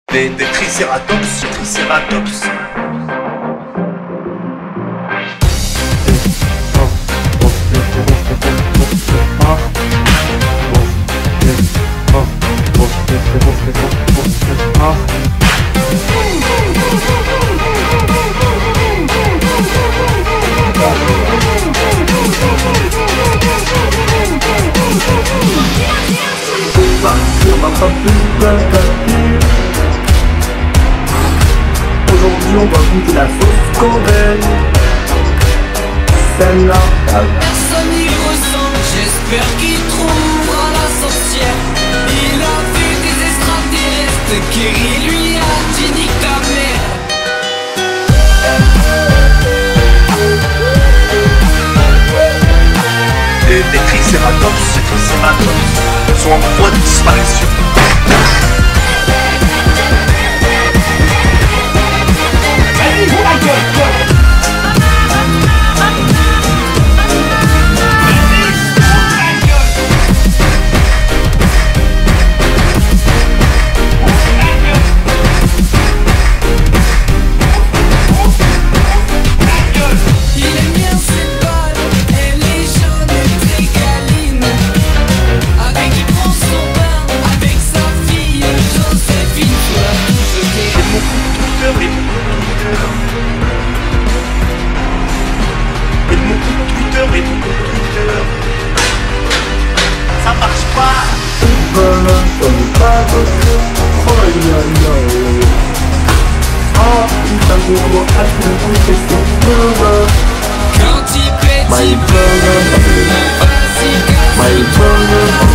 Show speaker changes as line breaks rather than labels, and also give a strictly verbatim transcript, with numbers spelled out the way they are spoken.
Des, des tricératops, tricératops.
Partir m'a pas plus d'un papier. Aujourd'hui on va goûter la sauce coréenne. Celle-là,
personne n'y ressemble, j'espère qu'il trouvera la sorcière. Il a vu des extraterrestres, Kerry lui a dit nique ta mère.
Des, des tricératops, ces tricératops sont en voie de disparition.
allez, vous la gueule.
Ça marche pas.
Voilà, ça n'est pas possible. Oh aïe aïe aïe. Ah, putain, je dois absolument question burger.
Quand il pète,
My
il
burger,
vas-y,
my burger.